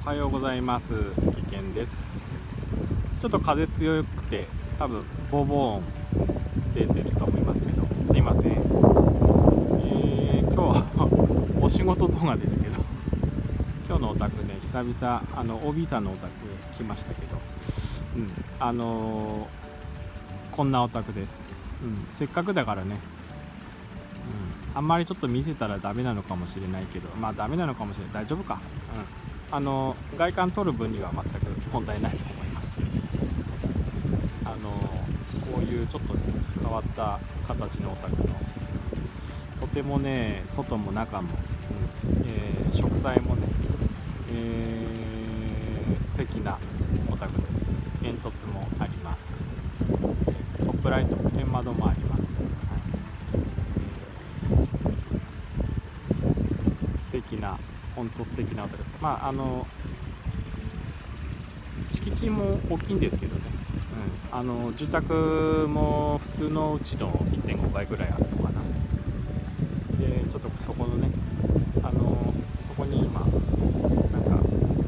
おはようございます。危険です。ちょっと風強くて多分ボーボーン出てると思いますけど、すいません。今日お仕事動画ですけど、今日のお宅ね、久々OB さんのお宅来ましたけど、こんなお宅です。せっかくだからね、あんまりちょっと見せたらダメなのかもしれないけど、まあダメなのかもしれない、大丈夫か。外観撮る分には全く問題ないと思います。こういうちょっと、ね、変わった形のお宅のとてもね、外も中も、植栽もね、素敵なお宅です。煙突もあります。トップライト、天窓もあります。素敵な、本当素敵なお宅です。敷地も大きいんですけどね、住宅も普通のうちの 1.5 倍ぐらいあるのかな。でちょっとそこのね、そこに今なんか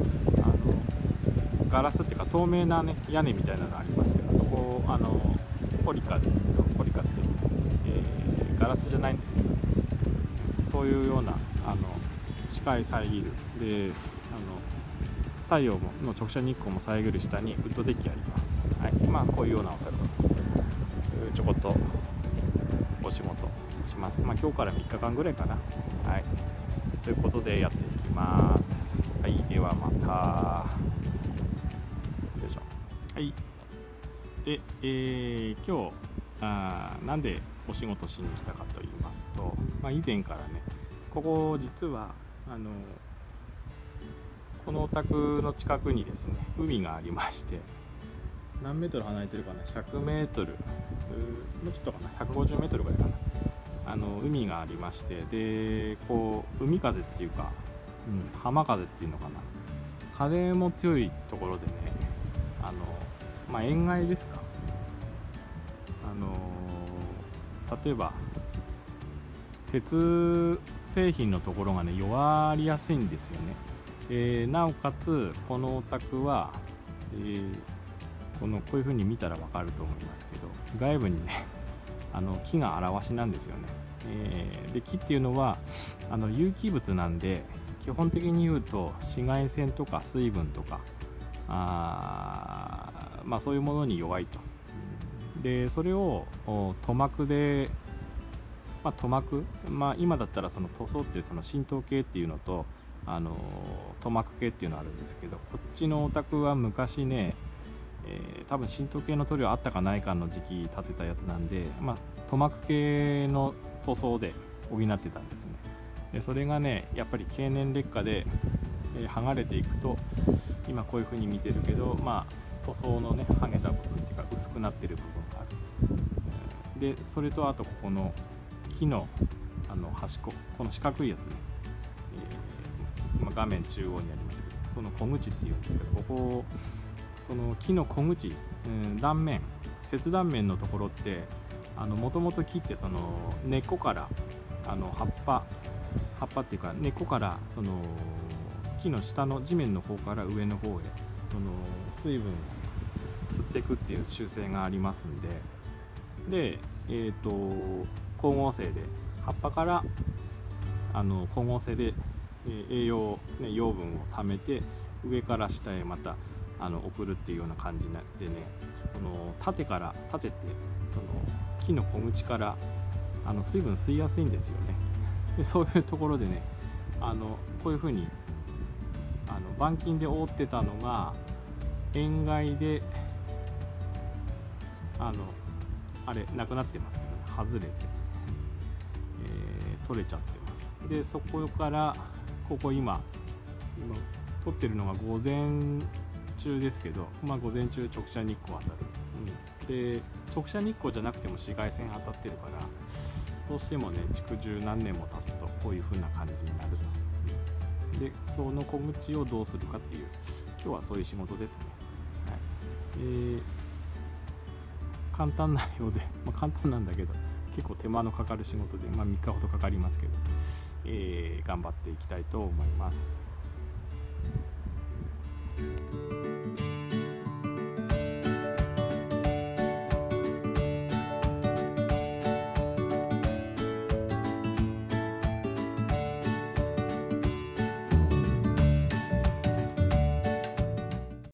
ガラスっていうか透明なね屋根みたいなのありますけど、そこポリカですけど、ポリカって、ガラスじゃないんですけど、そういうような視界遮るで太陽の直射日光も遮る下にウッドデッキあります。こういうようなお宅ちょこっとお仕事します。今日から3日間ぐらいかな。ということでやっていきます。ではまた。よいしょ。で、今日なんでお仕事しに来たかと言いますと、以前からね、ここ実はこのお宅の近くにですね、海がありまして、何メートル離れてるかな、100メートル、もうちょっとかな、150メートルぐらいかな、海がありまして、でこう海風っていうか、浜風っていうのかな、風も強いところでね、塩害ですか、例えば鉄製品のところがね弱りやすいんですよね。なおかつこのお宅は、こういう風に見たら分かると思いますけど、外部にね木が現しなんですよね。で木っていうのは有機物なんで、基本的に言うと紫外線とか水分とかそういうものに弱いと。でそれを塗膜で、塗膜、今だったらその塗装ってその浸透系っていうのと塗膜系っていうのあるんですけど、こっちのお宅は昔ね、多分浸透系の塗料あったかないかの時期建てたやつなんで、塗膜系の塗装で補ってたんですね。でそれがねやっぱり経年劣化で、剥がれていくと、今こういう風に見てるけど、塗装のね剥げた部分っていうか薄くなってる部分がある。でそれとあとここの木の端っこ、この四角いやつね、画面中央にありますけど、その小口っていうんですけど、ここその木の小口、断面、切断面のところってもともと木ってその根っこから葉っぱっていうか根っこからその木の下の地面の方から上の方へその水分を吸っていくっていう習性がありますんで、光合成で葉っぱから光合成で栄養、養分を貯めて上から下へまた送るっていうような感じになってね、その縦ってその木の小口から水分吸いやすいんですよね。でそういうところでねこういうふうに板金で覆ってたのが塩害でなくなってますけどね、外れて、取れちゃってます。でそこからここ今撮ってるのが午前中ですけど、午前中直射日光当たる、で直射日光じゃなくても紫外線当たってるから、どうしてもね築10何年も経つとこういう風な感じになると。でその小口をどうするかっていう、今日はそういう仕事ですね。簡単なようで、簡単なんだけど結構手間のかかる仕事で、3日ほどかかりますけど、頑張っていきたいと思います。